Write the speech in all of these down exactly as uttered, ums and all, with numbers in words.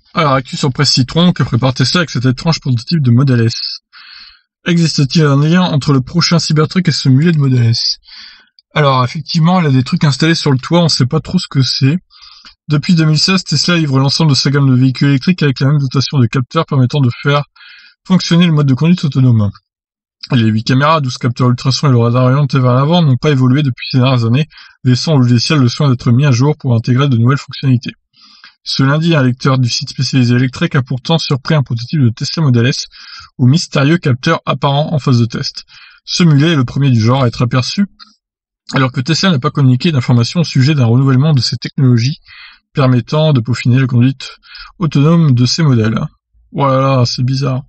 Alors, actu sur Presse Citron, que prépare Tesla avec cet étrange prototype de Model S? Existe-t-il un lien entre le prochain Cybertruck et ce mulet de Model S? Alors, effectivement, il a des trucs installés sur le toit, on sait pas trop ce que c'est. Depuis deux mille seize, Tesla livre l'ensemble de sa gamme de véhicules électriques avec la même dotation de capteurs permettant de faire fonctionner le mode de conduite autonome. Les huit caméras, douze capteurs ultrasons et le radar orienté vers l'avant n'ont pas évolué depuis ces dernières années, laissant au logiciel le soin d'être mis à jour pour intégrer de nouvelles fonctionnalités. Ce lundi, un lecteur du site spécialisé électrique a pourtant surpris un prototype de Tesla Model S au mystérieux capteur apparent en phase de test. Ce mulet est le premier du genre à être aperçu, alors que Tesla n'a pas communiqué d'informations au sujet d'un renouvellement de ses technologies permettant de peaufiner la conduite autonome de ces modèles. Voilà, c'est bizarre.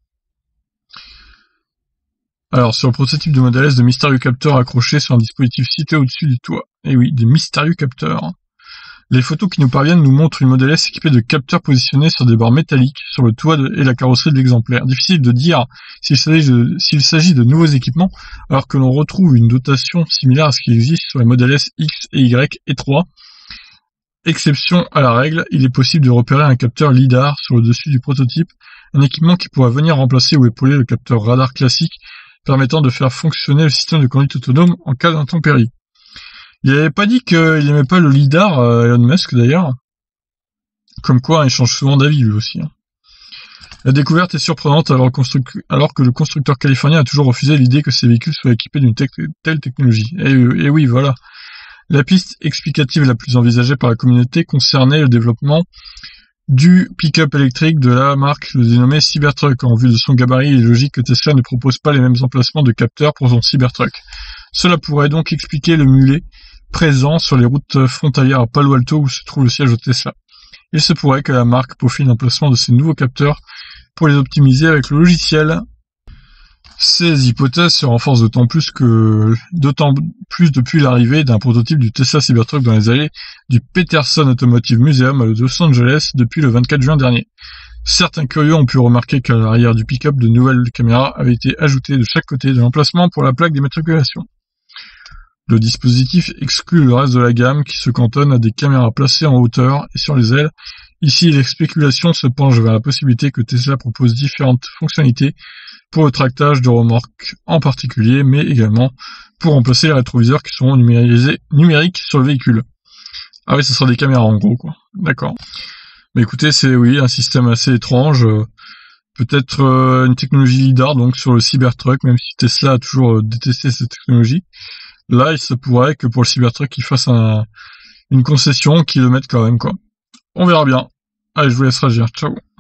Alors, sur le prototype de Model S, de mystérieux capteurs accrochés sur un dispositif situé au-dessus du toit. Et oui, des mystérieux capteurs. Les photos qui nous parviennent nous montrent une Model S équipée de capteurs positionnés sur des barres métalliques sur le toit de, et la carrosserie de l'exemplaire. Difficile de dire s'il s'agit de, s'il s'agit de nouveaux équipements, alors que l'on retrouve une dotation similaire à ce qui existe sur les Model S X et Y et trois. Exception à la règle, il est possible de repérer un capteur lidar sur le dessus du prototype, un équipement qui pourra venir remplacer ou épauler le capteur radar classique, permettant de faire fonctionner le système de conduite autonome en cas d'intempérie. Il n'avait pas dit qu'il n'aimait pas le lidar, euh, Elon Musk d'ailleurs. Comme quoi, il change souvent d'avis lui aussi. Hein. La découverte est surprenante alors, alors que le constructeur californien a toujours refusé l'idée que ces véhicules soient équipés d'une te telle technologie. Et, et oui, voilà. La piste explicative la plus envisagée par la communauté concernait le développement du pick-up électrique de la marque le dénommé Cybertruck. En vue de son gabarit, il est logique que Tesla ne propose pas les mêmes emplacements de capteurs pour son Cybertruck. Cela pourrait donc expliquer le mulet présent sur les routes frontalières à Palo Alto où se trouve le siège de Tesla. Il se pourrait que la marque peaufine l'emplacement de ces nouveaux capteurs pour les optimiser avec le logiciel. Ces hypothèses se renforcent d'autant plus que, d'autant plus depuis l'arrivée d'un prototype du Tesla Cybertruck dans les allées du Peterson Automotive Museum à Los Angeles depuis le vingt-quatre juin dernier. Certains curieux ont pu remarquer qu'à l'arrière du pick-up, de nouvelles caméras avaient été ajoutées de chaque côté de l'emplacement pour la plaque d'immatriculation. Le dispositif exclut le reste de la gamme qui se cantonne à des caméras placées en hauteur et sur les ailes. Ici, les spéculations se penchent vers la possibilité que Tesla propose différentes fonctionnalités pour le tractage de remorques en particulier, mais également pour remplacer les rétroviseurs qui seront numérisés, numériques sur le véhicule. Ah oui, ce sera des caméras en gros, quoi. D'accord. Mais écoutez, c'est oui, un système assez étrange. Euh, peut-être euh, une technologie lidar, donc sur le Cybertruck, même si Tesla a toujours euh, détesté cette technologie. Là, il se pourrait que pour le Cybertruck, ils fassent un, une concession, qu'ils le mettent quand même, quoi. On verra bien. Allez, je vous laisse réagir. Ciao.